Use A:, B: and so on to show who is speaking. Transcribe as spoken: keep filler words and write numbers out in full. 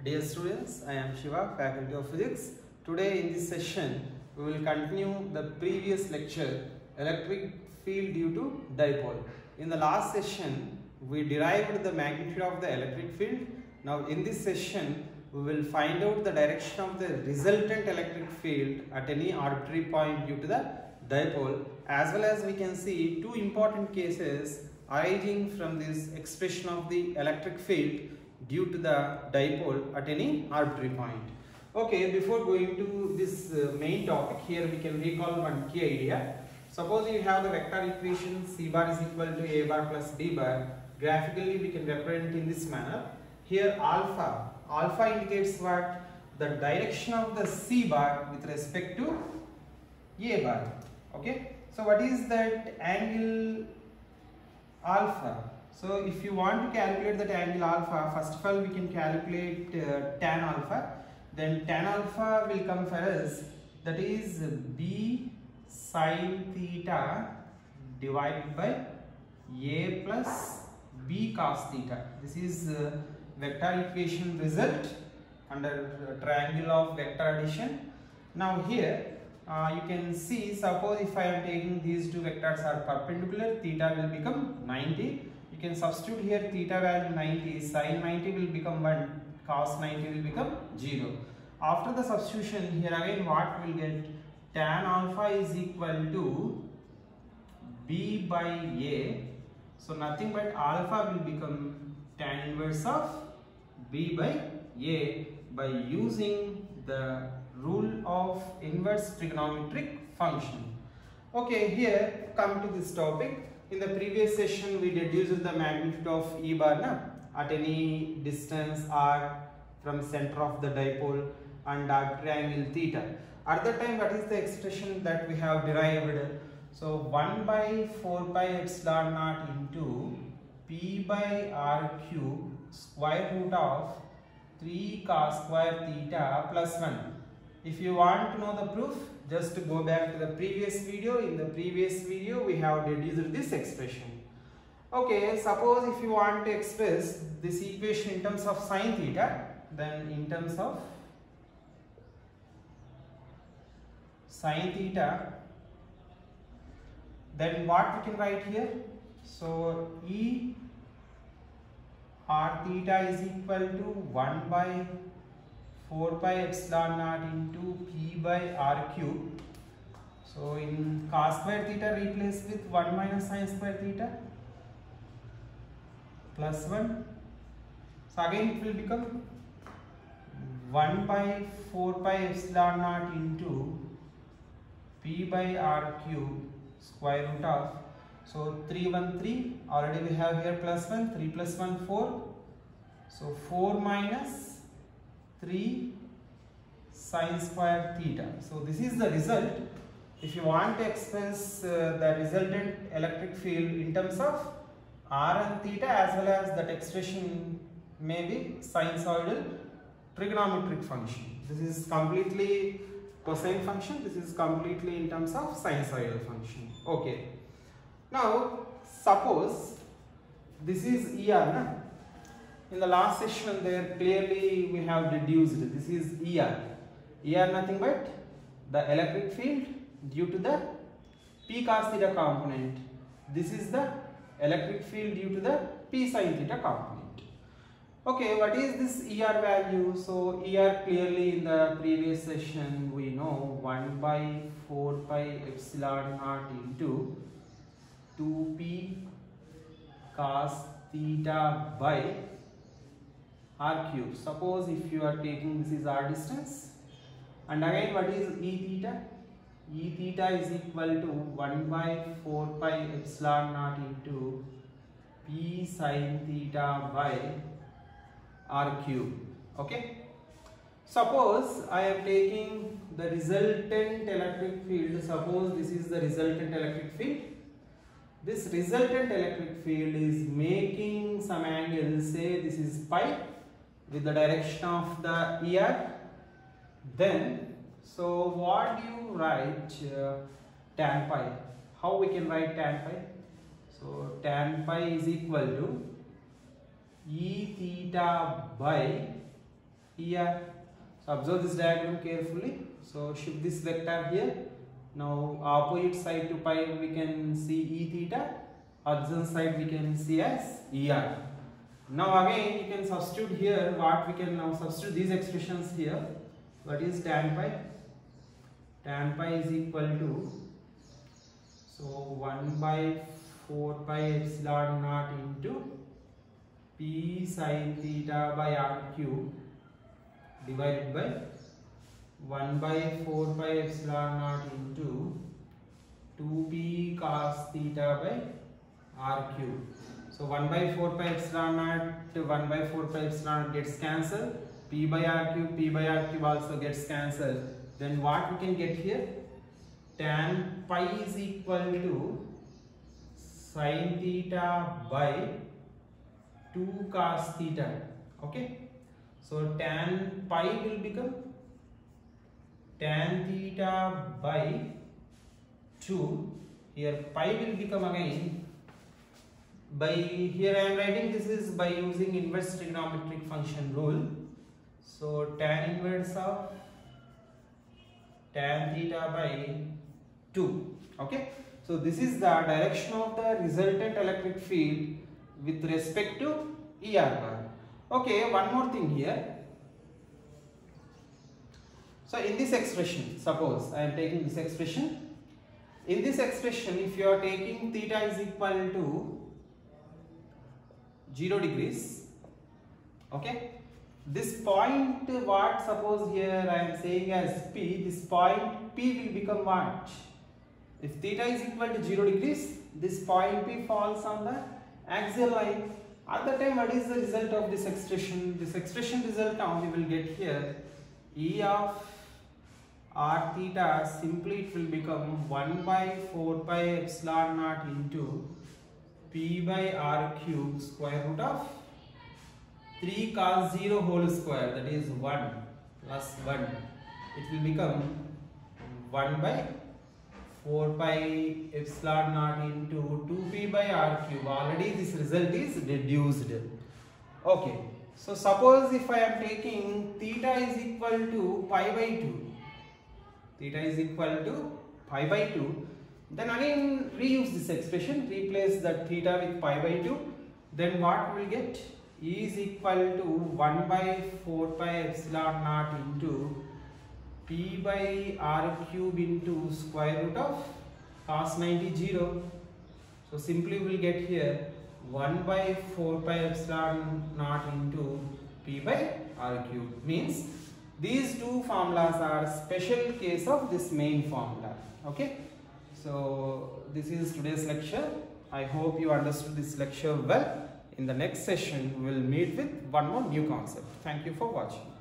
A: Dear students, I am Shiva, Faculty of Physics. Today in this session, we will continue the previous lecture, Electric Field Due to Dipole. In the last session, we derived the magnitude of the electric field. Now in this session, we will find out the direction of the resultant electric field at any arbitrary point due to the dipole, as well as we can see two important cases arising from this expression of the electric field due to the dipole at any arbitrary point. Okay, before going to this uh, main topic, here we can recall one key idea. Suppose you have the vector equation C bar is equal to A bar plus B bar. Graphically we can represent in this manner. Here alpha, alpha indicates what? The direction of the C bar with respect to A bar. Okay, so what is that angle alpha? So if you want to calculate that angle alpha, first of all we can calculate uh, tan alpha. Then tan alpha will come for us, that is B sin theta divided by A plus B cos theta. This is uh, vector equation result under uh, triangle of vector addition. Now here uh, you can see, suppose if I am taking these two vectors are perpendicular, theta will become ninety. You can substitute here theta value ninety, sin ninety will become one, cos ninety will become zero. After the substitution, here again what we will get? Tan alpha is equal to B by A. So nothing but alpha will become tan inverse of B by A by using the rule of inverse trigonometric function. Okay, here come to this topic. In the previous session, we deduced the magnitude of E bar na, at any distance r from center of the dipole and arbitrary angle theta. At that time, what is the expression that we have derived? So one by four pi epsilon naught into P by R cube square root of three cos square theta plus one. If you want to know the proof, just to go back to the previous video. In the previous video, we have deduced this expression. Okay, suppose if you want to express this equation in terms of sin theta, then in terms of sin theta, then what we can write here? So E r theta is equal to one by four pi epsilon naught into P by R cube. So in cos square theta replace with one minus sin square theta plus one. So again it will become one by four pi epsilon naught into P by R cube square root of, so three one three, already we have here plus one, three plus one four, so four minus three sin square theta. So this is the result. If you want to express uh, the resultant electric field in terms of r and theta, as well as that expression may be sinusoidal trigonometric function. This is completely cosine function, this is completely in terms of sinusoidal function. Okay. Now suppose this is E R. Na? In the last session there clearly we have deduced this is E R. E R nothing but the electric field due to the P cos theta component. This is the electric field due to the P sin theta component. Okay, what is this E R value? So E R clearly in the previous session we know one by four pi epsilon naught into two P cos theta by R cube. Suppose if you are taking this is R distance, and again what is E theta? E theta is equal to one by four pi epsilon naught into P sin theta by R cube. Okay. Suppose I am taking the resultant electric field. Suppose this is the resultant electric field. This resultant electric field is making some angle, say this is pi with the direction of the E R. Then so what do you write uh, tan pi? How we can write tan pi? So tan pi is equal to E theta by E R. So observe this diagram carefully. So shift this vector here. Now opposite side to pi we can see E theta. Adjacent side we can see as E R. Now again you can substitute here. What we can now substitute these expressions here. What is tan pi? Tan pi is equal to, so one by four pi epsilon naught into P sin theta by R cube divided by one by four pi epsilon naught into two P cos theta by R cube. So one by four pi epsilon naught, one by four pi epsilon naught gets cancelled. P by R cube, P by R cube also gets cancelled. Then what we can get here? Tan pi is equal to sin theta by two cos theta. Okay. So tan pi will become tan theta by two. Here pi will become again by, here I am writing this is by using inverse trigonometric function rule. So tan inverse of tan theta by two. Okay. So this is the direction of the resultant electric field with respect to E R bar. Okay, one more thing here. So in this expression, suppose I am taking this expression. In this expression, if you are taking theta is equal to zero degrees, okay, this point, what suppose here I am saying as P, this point P will become what? If theta is equal to zero degrees, this point P falls on the axial line. At the time, what is the result of this expression? This expression result now we will get here E of R theta, simply it will become one by four pi epsilon naught into P by R cube square root of three cos zero whole square, that is one plus one. It will become one by four pi epsilon naught into two P by R cube. Already this result is reduced. Okay. So suppose if I am taking theta is equal to pi by two. Theta is equal to pi by two. Then again reuse this expression. Replace that theta with pi by two. Then what we will get? E is equal to one by four pi epsilon naught into P by R cube into square root of cos ninety zero. So simply we will get here one by four pi epsilon naught into P by R cube. Means these two formulas are special case of this main formula. Okay. So this is today's lecture. I hope you understood this lecture well. In the next session, we will meet with one more new concept. Thank you for watching.